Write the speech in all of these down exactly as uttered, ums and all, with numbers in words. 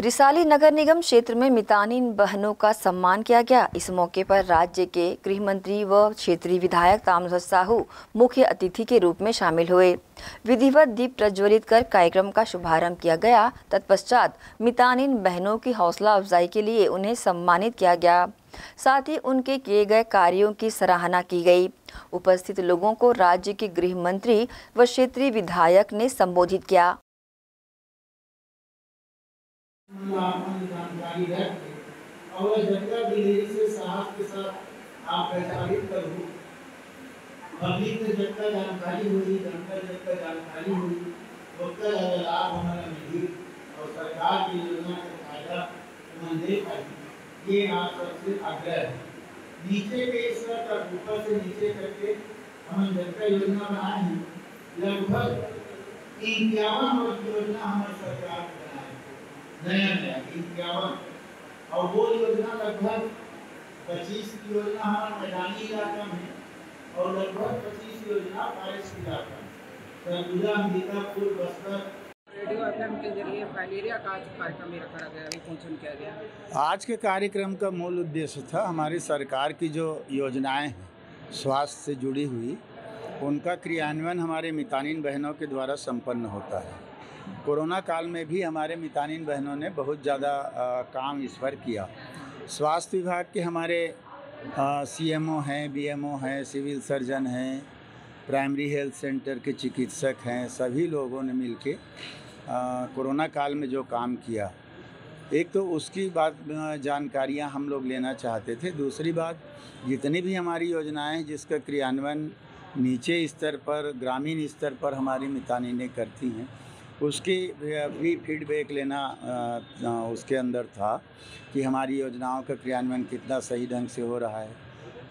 रिसाली नगर निगम क्षेत्र में मितानिन बहनों का सम्मान किया गया। इस मौके पर राज्य के गृह मंत्री व क्षेत्रीय विधायक ताम्रध्वज साहू मुख्य अतिथि के रूप में शामिल हुए। विधिवत दीप प्रज्वलित कर कार्यक्रम का शुभारंभ किया गया। तत्पश्चात मितानिन बहनों की हौसला अफजाई के लिए उन्हें सम्मानित किया गया। साथ ही उनके किए गए कार्यों की सराहना की गई। उपस्थित लोगों को राज्य के गृह मंत्री व क्षेत्रीय विधायक ने संबोधित किया। जानकारी रख और जनता दिलेरी से साहस के साथ आप प्रचारित करो। पब्लिक में जनता जानकारी हुई, जनता जनता जानकारी हुई, उसका ज़्यादा लाभ हमारा मिली और सरकार की योजना का फायदा हम दे पाए। ये आप सबसे आग्रह है। नीचे के स्तर तक ऊपर से नीचे करके हम जनता योजना बनाए हैं। लगभग इक्यावन योजना हमारी सरकार ने बनाई, नया नया इक्यावन, और वो योजना लगभग पच्चीस की योजना हमारे मैदानी इलाका में और लगभग पच्चीस योजना फॉरेस्ट इलाका में, सरगुजा, अंबिकापुर, बस्तर। रेडियो एफएम के जरिए फाइलेरिया का कार्यक्रम भी रखा गया, फंक्शन किया गया। आज के कार्यक्रम का मूल उद्देश्य था हमारी सरकार की जो योजनाएं हैं स्वास्थ्य से जुड़ी हुई, उनका क्रियान्वयन हमारे मितानिन बहनों के द्वारा संपन्न होता है। कोरोना काल में भी हमारे मितानिन बहनों ने बहुत ज़्यादा काम इस पर किया। स्वास्थ्य विभाग के हमारे सीएमओ हैं, बीएमओ हैं, सिविल सर्जन हैं, प्राइमरी हेल्थ सेंटर के चिकित्सक हैं, सभी लोगों ने मिलके कोरोना काल में जो काम किया, एक तो उसकी बात जानकारियां हम लोग लेना चाहते थे। दूसरी बात, जितनी भी हमारी योजनाएं हैं जिसका क्रियान्वयन नीचे स्तर पर, ग्रामीण स्तर पर हमारी मितानिनें करती हैं, उसकी भी फीडबैक लेना उसके अंदर था कि हमारी योजनाओं का क्रियान्वयन कितना सही ढंग से हो रहा है,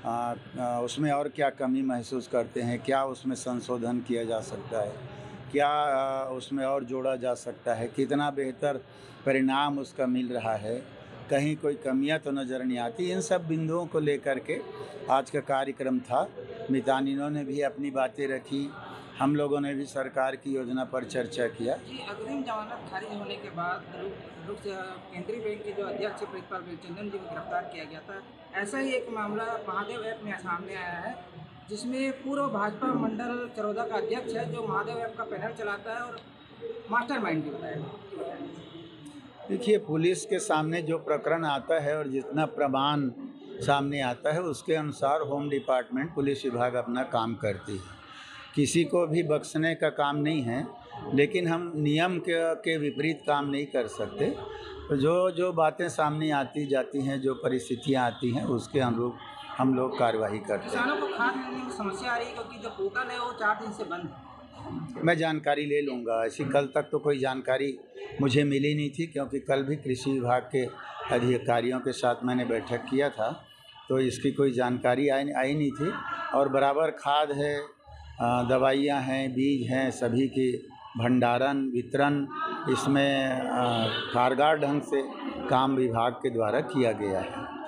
आ, उसमें और क्या कमी महसूस करते हैं, क्या उसमें संशोधन किया जा सकता है, क्या उसमें और जोड़ा जा सकता है, कितना बेहतर परिणाम उसका मिल रहा है, कहीं कोई कमियां तो नज़र नहीं आती। इन सब बिंदुओं को लेकर के आज का कार्यक्रम था। मितानिनों ने भी अपनी बातें रखी, हम लोगों ने भी सरकार की योजना पर चर्चा किया। जी, अग्रिम जमानत खारिज होने के बाद केंद्रीय बैंक के जो अध्यक्ष प्रितपाल बेलचंदन जी को गिरफ्तार किया गया था। ऐसा ही एक मामला महादेव ऐप में सामने आया है, जिसमें पूर्व भाजपा मंडल चरौदा का अध्यक्ष है जो महादेव ऐप का पैनल चलाता है और मास्टरमाइंड भी होता है। देखिए, पुलिस के सामने जो प्रकरण आता है और जितना प्रमाण सामने आता है उसके अनुसार होम डिपार्टमेंट, पुलिस विभाग अपना काम करती है। किसी को भी बख्शने का काम नहीं है, लेकिन हम नियम के, के विपरीत काम नहीं कर सकते। तो जो जो बातें सामने आती जाती हैं, जो परिस्थितियां आती हैं, उसके अनुरूप हम लोग कार्रवाई करते हैं। किसानों को खाद मिलने में समस्या आ रही है क्योंकि जो पोर्टल है वो चार दिन से बंद है। मैं जानकारी ले लूँगा। ऐसी कल तक तो कोई जानकारी मुझे मिली नहीं थी, क्योंकि कल भी कृषि विभाग के अधिकारियों के साथ मैंने बैठक किया था, तो इसकी कोई जानकारी आई आई नहीं थी। और बराबर खाद है, दवाइयाँ हैं, बीज हैं, सभी की भंडारण वितरण इसमें कारगर ढंग से काम विभाग के द्वारा किया गया है।